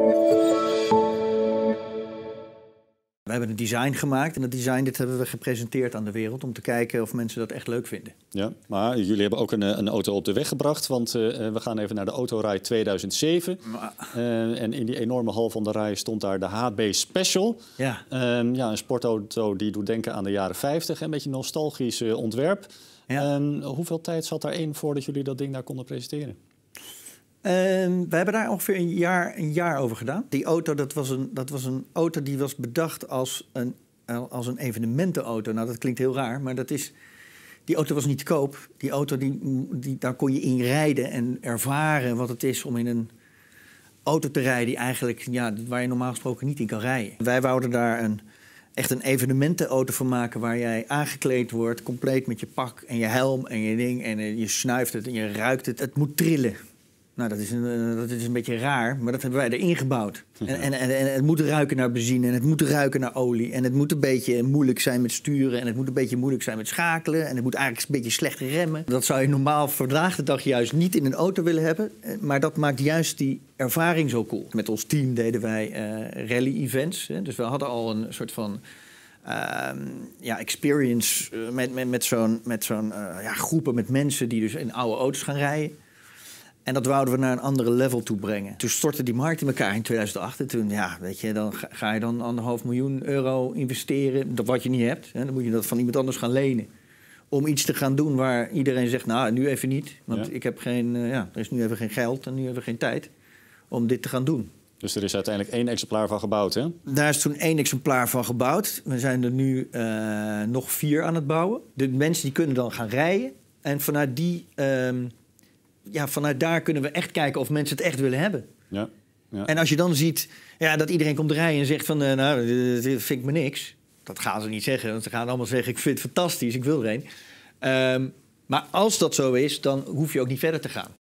We hebben een design gemaakt en dat design dit hebben we gepresenteerd aan de wereld om te kijken of mensen dat echt leuk vinden. Ja, maar jullie hebben ook een auto op de weg gebracht, want we gaan even naar de Autorij 2007. En in die enorme hal van de rij stond daar de HB Special. Ja. Ja, een sportauto die doet denken aan de jaren 50, een beetje nostalgisch ontwerp. Ja. Hoeveel tijd zat daarin voordat jullie dat ding daar konden presenteren? We hebben daar ongeveer een jaar over gedaan. Die auto, dat was een auto die was bedacht als een evenementenauto. Nou, dat klinkt heel raar, maar die auto was niet te koop. Die auto, daar kon je in rijden en ervaren wat het is om in een auto te rijden die eigenlijk, ja, waar je normaal gesproken niet in kan rijden. Wij wouden daar echt een evenementenauto van maken waar jij aangekleed wordt, compleet met je pak en je helm en je ding. En je snuift het en je ruikt het. Het moet trillen. Nou, dat is een beetje raar, maar dat hebben wij erin gebouwd. En het moet ruiken naar benzine en het moet ruiken naar olie. En het moet een beetje moeilijk zijn met sturen en het moet een beetje moeilijk zijn met schakelen. En het moet eigenlijk een beetje slecht remmen. Dat zou je normaal vandaag de dag juist niet in een auto willen hebben. Maar dat maakt juist die ervaring zo cool. Met ons team deden wij rally-events. Dus we hadden al een soort van experience met zo'n groepen met mensen die dus in oude auto's gaan rijden. En dat wouden we naar een andere level toe brengen. Toen stortte die markt in elkaar in 2008. En toen, ja, weet je, dan ga je dan €1,5 miljoen investeren. Dat wat je niet hebt. Hè, dan moet je dat van iemand anders gaan lenen. Om iets te gaan doen waar iedereen zegt, nou, nu even niet. Want ik heb er is nu even geen geld en nu even geen tijd om dit te gaan doen. Dus er is uiteindelijk 1 exemplaar van gebouwd, hè? Daar is toen 1 exemplaar van gebouwd. We zijn er nu nog 4 aan het bouwen. De mensen die kunnen dan gaan rijden. En vanuit vanuit daar kunnen we echt kijken of mensen het echt willen hebben. Ja. Ja. En als je dan ziet dat iedereen komt rijden en zegt van, dit vind ik me niks. Dat gaan ze niet zeggen, want ze gaan allemaal zeggen, ik vind het fantastisch, ik wil er een. Maar als dat zo is, dan hoef je ook niet verder te gaan.